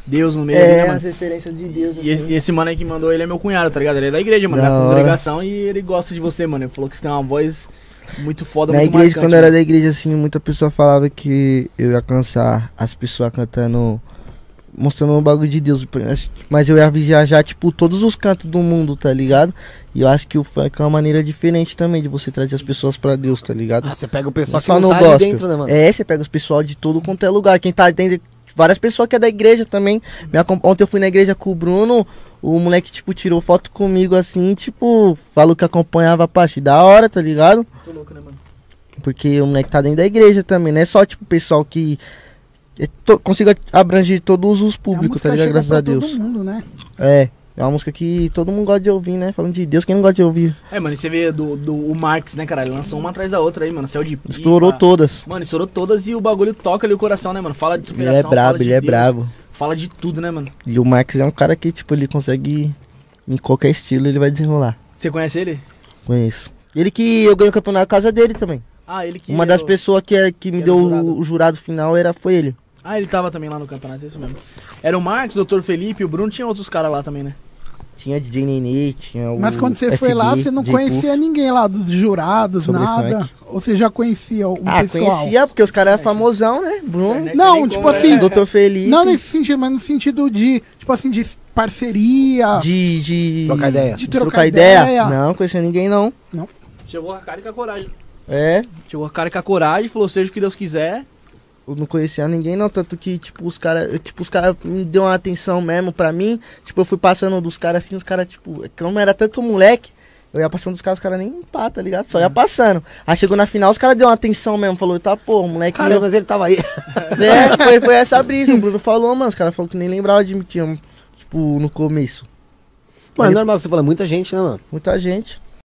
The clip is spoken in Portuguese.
Deus no meio ali, né, as mano? referências de Deus. E esse mano aí que mandou ele é meu cunhado, tá ligado? Ele é da igreja, mano, Da da hora. congregação, e ele gosta de você, mano. Ele falou que você tem uma voz muito foda, Na muito igreja, marcante, quando eu era mano. da igreja, assim, muita pessoa falava que eu ia cansar as pessoas cantando, mostrando um bagulho de Deus. Mas eu ia viajar, tipo, todos os cantos do mundo, tá ligado? E eu acho que o funk é uma maneira diferente também de você trazer as pessoas pra Deus, tá ligado? Ah, você pega o pessoal que Só não no tá ali gospel. dentro, né, mano? É, você pega os pessoal de todo quanto é lugar. Quem tá dentro, várias pessoas que é da igreja também. Ontem eu fui na igreja com o Bruno, o moleque, tipo, tirou foto comigo assim, tipo, falou que acompanhava a parte da hora, tá ligado? Muito louco, né, mano? Porque o moleque tá dentro da igreja também, não é só, tipo, pessoal que consiga abranger todos os públicos, tá ligado? Graças a Deus. Todo mundo, né? É uma música que todo mundo gosta de ouvir, né? Falando de Deus, quem não gosta de ouvir? É, mano, e você vê o Marx, né, cara? Ele lançou uma atrás da outra aí, mano. Céu de Pipa. Estourou todas. Mano, estourou todas e o bagulho toca ali o coração, né, mano? Fala de Ele superação, é brabo, fala de ele é Deus, brabo. Fala de tudo, né, mano? E o Marx é um cara que, tipo, ele consegue, em qualquer estilo, ele vai desenrolar. Você conhece ele? Conheço. Ele que eu ganhei o campeonato na casa dele também. Ah, ele que... Uma das pessoas que me era deu o jurado. o jurado final foi ele. Ah, ele tava também lá no campeonato, é isso mesmo. Era o Marcos, o Dr. Felipe, o Bruno, tinha outros caras lá também, né? Tinha DJ Nenê, tinha o Mas quando você FB, foi lá, você não DJ conhecia Puff. ninguém lá dos jurados, Sobre nada? funk. Ou você já conhecia um pessoal? Conhecia, porque os caras eram famosão, né? Bruno, Internet Não, nem tipo como, assim, né? Dr. Felipe. Não nesse sentido, mas no sentido de, tipo assim, de parceria, De Trocar ideia. de trocar ideia. Não, conhecia ninguém não. Chegou a cara e com a coragem. É, Chegou a cara e com a coragem, falou, seja o que Deus quiser. eu não conhecia ninguém não, tanto que, tipo, os caras me deu uma atenção mesmo pra mim. Tipo, eu fui passando dos caras assim, os caras, tipo, como era tanto moleque, eu ia passando dos caras, os caras nem pá, tá ligado? Só ia passando. Aí chegou na final, os caras deu uma atenção mesmo, falou, tá, pô, o moleque... Caramba, mas ele tava aí. Foi essa brisa, o Bruno falou, mano, os caras falaram que nem lembrava de mim, tinha, tipo, no começo. Mano, é normal que você fala muita gente, né, mano? Muita gente.